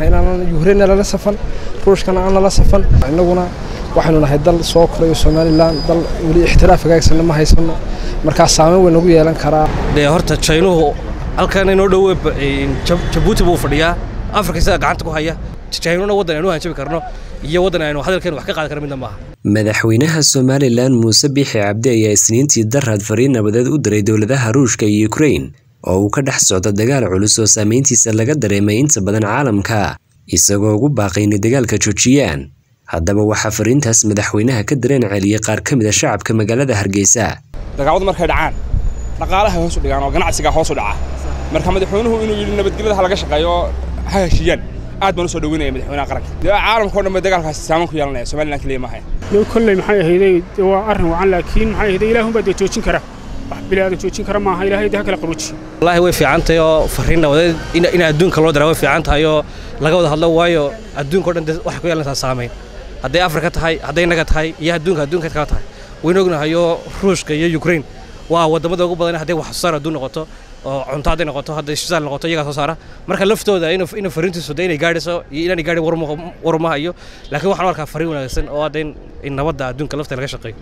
inaan Ukraine la safan ruushkana aan la safan inaguna waxaanu nahay dal soo koray Somaliland dal wali ixtiraaf gaagsan ma haysano marka saameyn weyn ugu yeelan kara horta China halkan inoo dhow Djibouti buu fadhiyaa Afrika sida gacanta ku haya China wadan aanu hanjabi karno iyo wadan aanu hadalkeen wax ka qaad karno midna maaha madaxweynaha Somaliland Muuse Biixi Cabdi ayaa isniintii darrad fariin nabadeed u diray dawladaha Ruushka iyo Ukraine oo uu ka dhex socdo dagaal culus oo saameyntiisa laga dareemay inta badan caalamka isagoo ugu baaqay in dagaalka joojiyaan haddaba waxa fariintaas madaxweynaha ka dareen celiyay qaar ka mid ah shacabka magaalada Hargeysa dagaaladu markay dhacaan dhaqaalaha hoos u dhigaan oo ganacsiga hoos u dhaca marka madaxweynuhu inuu yiri nabadgelyada laga shaqeeyo ha heshiiyaan aad baan u soo dhaweynaya madaxweynaha qaranka caalamka oo dhan dagaalkaas saameyn ku yeelanaya Somaliland kaliya ma hayn loo kulay maxay ahaydey waa arrin wacan laakiin maxay ahaydey ilaahun baa joojin kara wax bilaadan joojin kara maaha ilaahay daa kala qaruuji wallahi way fiicantahay oo fariin nabadeed in adduunka loo daro way fiicantahay oo laga wada hadlo waayo adduunka oo dhan wax ku yeelanaysa saameyn haday Afrika tahay haday naga tahay iyo adduunka ka tahay way ognahay Ruushka iyo Ukraine waa wadamada ugu badan haday wax soo adduun noqoto oo cunto haday noqoto haday shidaal noqoto iyaga soo saara marka laftooda in fariintiisu inay gaadhiso iyo inay gaadhi warmaha iyo laakiin waxaan arkaa fariin wanaagsan oo hadeen in nabadda adduunka lafta laga shaqeeyo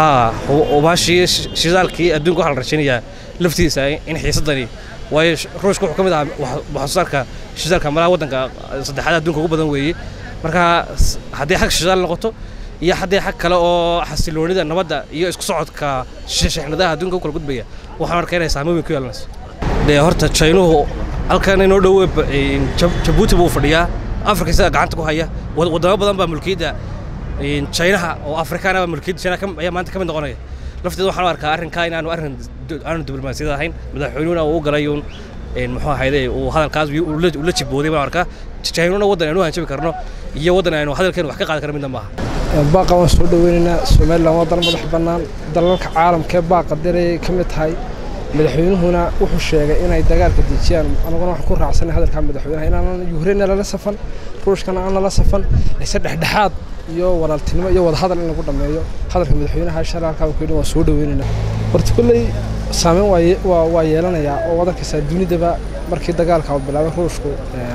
oo baashi shidaalkii adduunka waxa la rajaynayaa laftiisa in xiisadani way Ruushka wuxuu kamid ah wax soo saarka shidaalka malaha wadanka saddexaad adduunka ugu badan weeye marka haday xaq shidaal noqoto iyo haday xaq kale oo xasiloonida nabadda iyo isku socodka shixnadaha adduunka u kala gudbaya waxaan arkaa inay saameyn ku yeelanayso horta China halkan inoo dhow Djibouti buu fadhiyaa Afrika sida gacanta ku haya wadamo badan baa mulkiyada China oo Afrikaana mulkiyada China ayaa maanta ka mid noqonaya lafteedu waxaan arkaa arrinka inaanu aanu diblomaasiyada ahayn madaxweynuhu uu galayo muxuu ahaayay uu hadalkaas uu la jibooday baan arkaa China wadan aanu hanjabi karno iyo wadan aanu hadalkeen wax ka qaad karno midna maaha baaqa waan soo dhaweynaa Somaliland wadan madax banaan dalalka caalamka baaqa diray kamid tahay madaxweynuhuna wuxuu sheegay inay dagaalka dejiyaan anaguna wax ku raacsan hadalka madaxweynaha inaan Ukraine la safan ruushkana aan la safan isa dhexdhexaad iyo walaaltinimo iyo wada hadal in lagu dhameeyo hadalka madaxweynaha sharaalka uu ku soo dhaweynaa horta kulay saameyn waa yeelanaya oo wadanka dunidaba markii dagaalka uu bilaabay Ruushku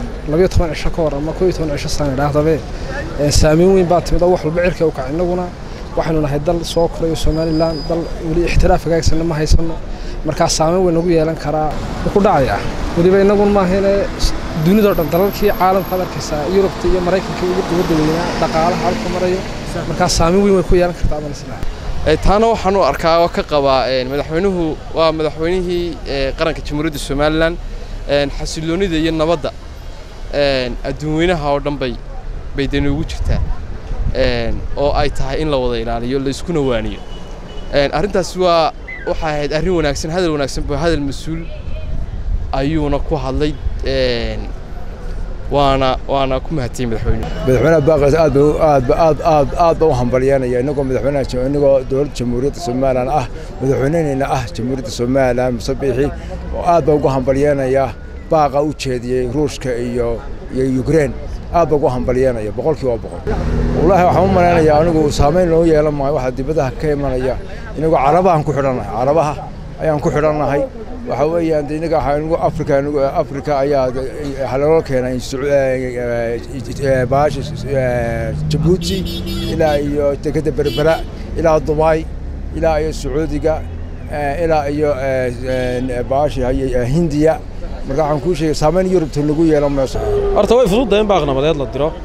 12 cisho ka hor ama 12 cisho sano dhaafay saameyn weyn baa timid wax walba cirka uu ka inaguna waxaanu nahay dal soo koray Somaliland dal wali ixtiraaf gaagsan ma haysano marka saameyn weyn ugu yeelan kara ku dhacaya waliba inagu ma ahayna dunida oo dhan dalalkii caalamka arkaysa Yurub iyo Mareykanka ugu dawladda dhaqaalaha halka marayo marka saameyn weyn way ku yeelan kartaa ama taana waxaan u arkaa oo ka qaba madaxweynuhu waa madaxweynihii qaranka Jamhuuriyadda Somaliland xasiloonida iyo nabadda adduunweynaha oo dhan bay dan ugu jirtaa oo ay tahay in la wada ilaaliyo la isku nawaaniyo arrintaas waxa ahayd arrin wanaagsan hadal wanaagsan baa hadal mas'uul ayuuna ku hadlay waana ku mahadsan madaxweynaha baaqas aad u hambalyeynaya inagoo madaxweynaha inagoo dowladda Jamhuuriyadda Somaliland madaxweynena Jamhuuriyadda Somaliland Muuse Biixi aad ugu hambalyeynaya baaqa u jeediyay Ruushka iyo Ukraine aad ugu hambalyeynaya boqolkiiba boqol wallahi waxaan u maleynayaa anigu saameyn loo yeelan maayo waxa dibadaha ka imanaya inagoo Carabaha ku xidhanahay Carabaha ayaan ku xidhanahay waxa weeyaan inaga Afrika ayaa haloo keenay baash Djibouti ilaa iyo dekada Berbera ilaa Dubai ilaa iyo Sacuudiga ilaa iyo baash Hindiya marka waxaan ku sheegay saameyn Yurubta lagu yeelan maayo horta way fududayn baaq nabadeed la diro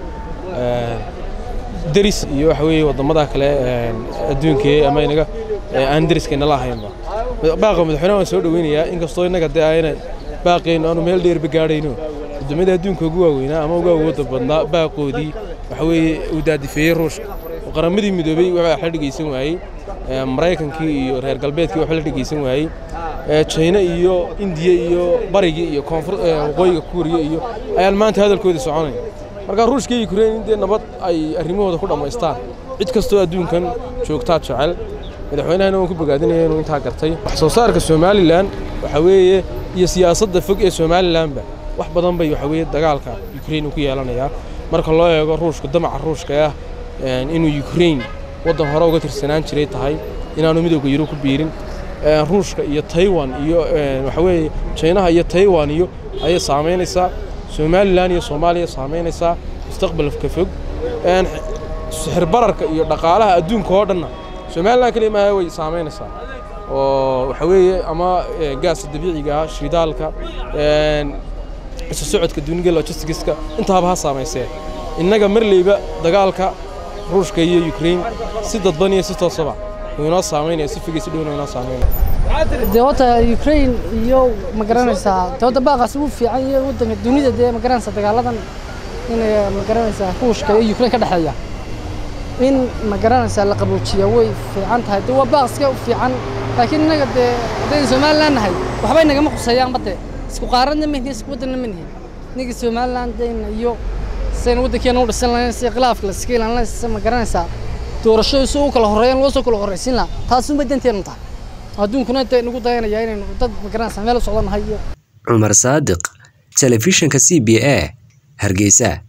daris iyo waxa weeye wadamada kale adduunka ama inaga aan dariskeenna la ahaynba baaqa madaxweynaha soo dhaweynaya in kastoo inaga ayna baaqeen aanu meel dheer gaadhayno wadamada adduunka ugu waaweyn ama ugu awood badan baaqoodii waxa weeye uu daadifeeyay Ruushka oo qaramadii midoobay waxa la dhigeysan waayay Mareykankii iyo reer galbeedkii waxa la dhigeysan waayay China iyo India iyo Bariga iyo waqooyiga Kuuriya iyo ayaan maanta hadalkooda soconay marka Ruushka iyo Ukraine inta nabad ay arrimahooda ku dhameystaan cid kastoo adduunkan joogta jecel madaxweynaha uu ku bogaadinayay inuu inta gartay wax soo saarka Somaliland waxa weeye iyo siyaasadda fog ee Somaliland wax badan bay waxa weeye dagaalka Ukraine ku yeelanaya marka loo eego Ruushka damaca Ruushka inuu Ukraine wadan hore uga tirsanaan jiray tahay inaanu midowga Yurub ku biirin Ruushka iyo Taiwan iyo waxa weeye China iyo Taiwan iyo ay saameynaysa Somaliland iyo Soomaaliya saameynaysaa mustaqbalka fog sixir bararka iyo dhaqaalaha adduunka oo dhan Somaliland kaliya ma way saameynaysaa oo waxa weeye ama gaas dabiiciga ah shidaalka isu socodka dunida logistics-ka intaaba ha saameysay innaga marleyba dagaalka Ruushka iyo Ukraine si dadban iyo si toosaba inoo saameynaya si figiis dhow inoo saameynaya dawladda Ukraine iyo ma garanaysaa dawladda baaqas uu fiican iyo wadanka dunida ee ma garanaysaa dagaaladan in ma garanaysaa Ruushka iyo Ukraine ka dhaxeeya in ma garanaysaa la qaboojiyo way fiican tahay waa baaqska fiican laakiin inaga hadeen Somaliland nahay waxba inaga ma qusayaan bade isku qaaradna meehdi isku wadanna meehdi niga Somaliland iyo seen wadankeena u dhisan lahayn si khilaafka la iskiilan la ma garanaysaa doorasho soo kala horeeyaan loo soo kala horeysin la taas uma danteena tahay adduunkuna inta nagu dayanaya inaynu dad ma garanaysaa meel u socdanahay Umar Saadiq telefishinka CBA Hargeysa.